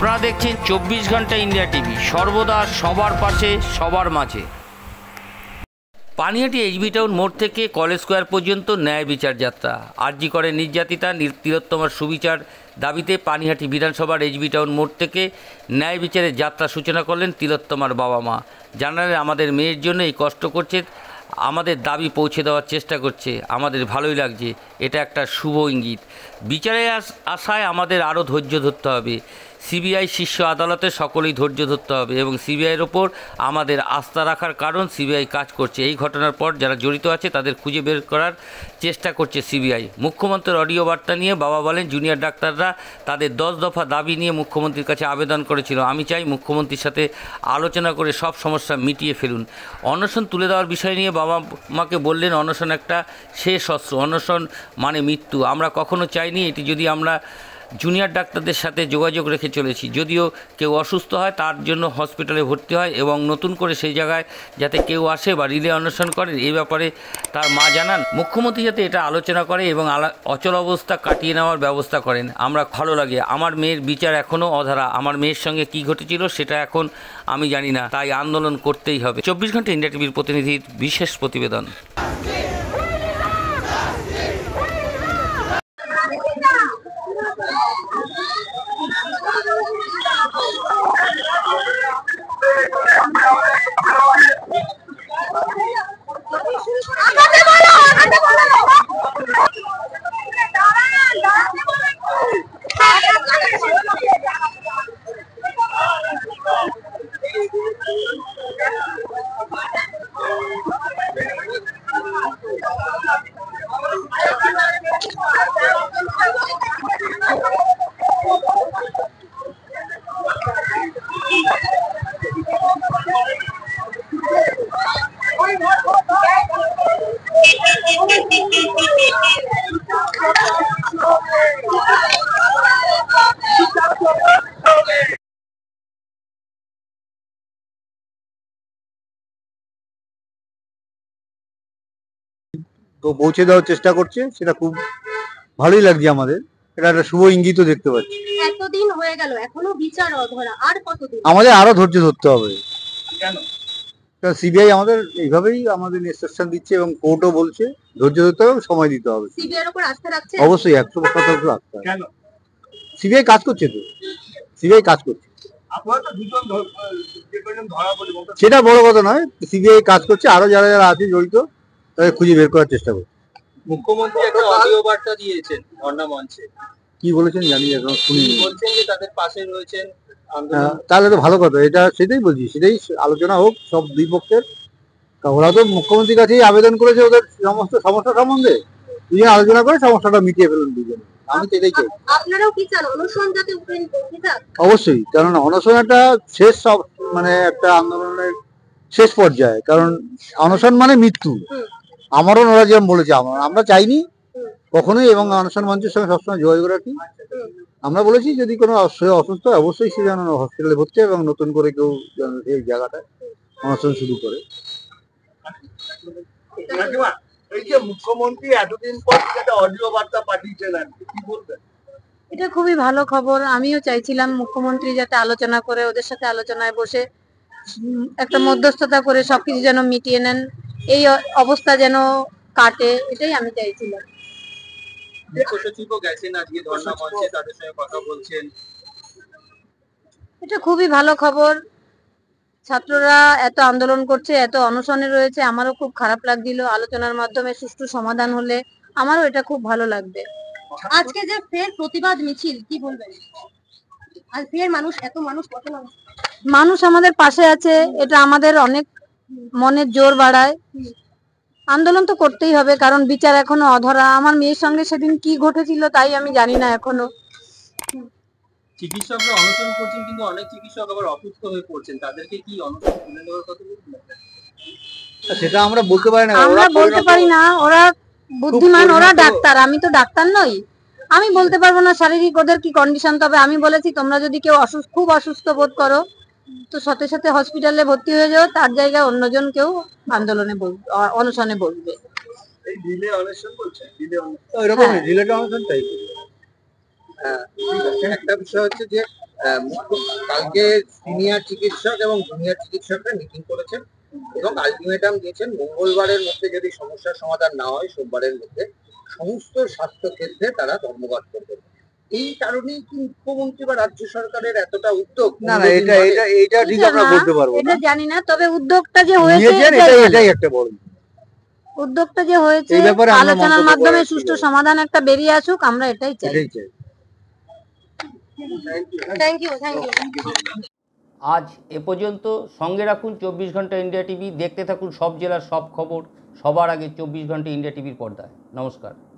আপনারা দেখছেন 24 ঘন্টা ইন্ডিয়া টিভি, সর্বদা সবার পাশে সবার মাঝে। পানিহাটি এইচবি টাউন মোড় থেকে কলেজ স্কোয়ার পর্যন্ত ন্যায় বিচার যাত্রা। আরজি করে নির্যাতিতা তিলোত্তমার সুবিচার দাবিতে পানিহাটি বিধানসভার এইচবি টাউন মোড় থেকে ন্যায় বিচারের যাত্রা সূচনা করলেন তিলোত্তমার বাবা মা। জানালেন, আমাদের মেয়ের জন্য এই কষ্ট করছে, আমাদের দাবি পৌঁছে দেওয়ার চেষ্টা করছে, আমাদের ভালোই লাগছে, এটা একটা শুভ ইঙ্গিত। বিচারের আশায় আমাদের আরও ধৈর্য ধরতে হবে। সিবিআই শীর্ষ আদালতে সকলেই ধৈর্য ধরতে হবে এবং সিবিআইয়ের ওপর আমাদের আস্থা রাখার কারণ সিবিআই কাজ করছে। এই ঘটনার পর যারা জড়িত আছে তাদের খুঁজে বের করার চেষ্টা করছে সিবিআই। মুখ্যমন্ত্রীর অডিও বার্তা নিয়ে বাবা বলেন, জুনিয়র ডাক্তাররা তাদের 10 দফা দাবি নিয়ে মুখ্যমন্ত্রীর কাছে আবেদন করেছিল। আমি চাই মুখ্যমন্ত্রীর সাথে আলোচনা করে সব সমস্যা মিটিয়ে ফেলুন। অনশন তুলে দেওয়ার বিষয় নিয়ে বাবা মাকে বললেন, অনশন একটা শেষ অস্ত্র, অনশন মানে মৃত্যু। আমরা কখনো চাইনি এটি। যদি আমরা জুনিয়র ডাক্তারদের সাথে যোগাযোগ রেখে চলেছি, যদিও কেউ অসুস্থ হয় তার জন্য হসপিটালে ভর্তি হয় এবং নতুন করে সেই জায়গায় যাতে কেউ আসে বা রিলে অনশন করেন, এই ব্যাপারে তার মা জানান মুখ্যমন্ত্রী যাতে এটা আলোচনা করে এবং অচল অবস্থা কাটিয়ে নেওয়ার ব্যবস্থা করেন। আমরা ভালো লাগে। আমার মেয়ের বিচার এখনও অধরা। আমার মেয়ের সঙ্গে কী ঘটেছিল সেটা এখন আমি জানি না, তাই আন্দোলন করতেই হবে। 24 ঘন্টা ইন্ডিয়া টিভির প্রতিনিধির বিশেষ প্রতিবেদন। তো পৌঁছে দেওয়ার চেষ্টা করছে, সেটা খুব ভালোই লাগছে আমাদের। এটা একটা শুভ ইঙ্গিতও দেখতে পাচ্ছি। এতদিন হয়ে গেল, এখনো বিচার অধরা, আর কতদিন? আমাদের আরো ধৈর্য ধরতে হবে। কেন? কারণ সিবিআই আমাদের এইভাবেই আমাদের ইনস্ট্রাকশন দিচ্ছে এবং কোর্টও বলছে ধৈর্য ধরতে হবে, সময় দিতে হবে। সিবিআই এর উপর আস্থা রাখছেন? অবশ্যই 100% আস্থা। কেন? সিবিআই কাজ করছে তো, সিবিআই কাজ করছে। সেটা বড় কথা নয়, সিবিআই কাজ করছে, আরো যারা যারা আছে জড়িত তাদের খুঁজে বের করার চেষ্টা করছে। মুখ্যমন্ত্রী একটা অডিও বার্তা দিয়েছেন ধর্ণা মঞ্চে, কি বলেছেন জানি এখন শুনিনি। বলছেন যে তাদের পাশে রয়েছেন। তাহলে তো ভালো কথা, এটা সেটাই বলছি, সেটাই আলোচনা হোক সব দুই পক্ষের। ওরা তো মুখ্যমন্ত্রীর কাছেই আবেদন করেছে ওদের সমস্ত সমস্যা সম্বন্ধে, দুজন আলোচনা করে সমস্যাটা মিটিয়ে ফেলুন দুজনে। আমি তো এটাই চাই। আপনারাও কি চান অনশন যাতে উঠে? অবশ্যই, কারণ অনশন একটা শেষ মানে একটা আন্দোলনের শেষ পর্যায়ে, কারণ অনশন মানে মৃত্যু। আমারও ওরা যেমন বলেছে, আমরা চাইনি কখনোই, এবং অনশন মঞ্চের সঙ্গে সবসময় যোগাযোগ রাখি। আমরা বলেছি যদি কোনো অসুস্থ অবশ্যই সে যেন হসপিটালে ভর্তি এবং নতুন করে কেউ এই জায়গাটায় অনশন শুরু করে। এই যে মুখ্যমন্ত্রী এতদিন পর একটা অডিও বার্তা পাঠিয়েছেন, কি বলবেন? এটা খুবই ভালো খবর। আমিও চাইছিলাম মুখ্যমন্ত্রী যাতে আলোচনা করে, ওদের সাথে আলোচনায় বসে একটা মধ্যস্থতা করে সবকিছু যেন মিটিয়ে নেন, এই অবস্থা যেন কাটে, এটাই আমি চাইছিলাম। এটা খুবই ভালো খবর। ছাত্ররা এত আন্দোলন করছে, এত অনশনে রয়েছে, আমারও খুব খারাপ লাগছিল। আলোচনার মাধ্যমে সুষ্ঠু সমাধান হলে আমারও এটা খুব ভালো লাগবে। আজকে যে ফের প্রতিবাদ মিছিল, কি বলবেন? আর ফের মানুষ, এত মানুষ, কত মানুষ আমাদের পাশে আছে, এটা আমাদের অনেক মনের জোর বাড়ায়। আন্দোলন তো করতেই হবে, কারণ বিচার এখনো অধরা। আমার মেয়ের সঙ্গে সেদিন কি ঘটেছিল তাই আমি জানি না এখনো। চিকিৎসকরা অনশন করছেন, কিন্তু অনেক চিকিৎসক আবার অসুস্থ হয়ে পড়ছেন, তাদেরকে কি অনশন তুলে নেওয়ার কথা বলছেন? সেটা আমরা বলতে পারি না, আমরা বলতে পারি না। ওরা বুদ্ধিমান, ওরা ডাক্তার, আমি তো ডাক্তার নই, আমি বলতে পারবো না শারীরিক ওদের কি কন্ডিশন। তবে আমি বলেছি তোমরা যদি কেউ খুব অসুস্থ বোধ করো তো সাথে সাথে হসপিটালে ভর্তি হয়ে যাও, তার জায়গায় অন্যজন কেউ আন্দোলনে অনশনে বসবে। এই রিলে অনশন বলছে, রিলে অনশন এরকম রিলেটা অনশন টাইপ। একটা বিষয় হচ্ছে যে কালকে সিনিয়র চিকিৎসক এবং জুনিয়র চিকিৎসকরা মিটিং করেছেন এবং আলটিমেটাম দিয়েছেন মঙ্গলবারের মধ্যে যদি সমস্যার সমাধান না হয় সোমবারের মধ্যে সমস্ত স্বাস্থ্য ক্ষেত্রে তারা ধর্মঘট করবেন। এই কারণেই কি মুখ্যমন্ত্রী বা রাজ্য সরকারের এতটা উদ্যোগ? না না, এটা ঠিক আমরা বলতে পারবো এটা না। জানি না, তবে উদ্যোগটা যে হয়েছে নিয়েছেন এটাই একটা বড়। উদ্যোগটা যে হয়েছে এই ব্যাপারে আমরা আলোচনার মন্তব্য মাধ্যমে করার সুষ্ঠু ছিল। সমাধান একটা বেরিয়ে আসুক, আমরা এটাই চাই। এটাই চাই। Thank you. আজ এ পর্যন্ত। সঙ্গে রাখুন 24 ঘন্টা ইন্ডিয়া টিভি। দেখতে থাকুন সব জেলার সব খবর সবার আগে 24 ঘন্টা ইন্ডিয়া টিভির পর্দায়। নমস্কার।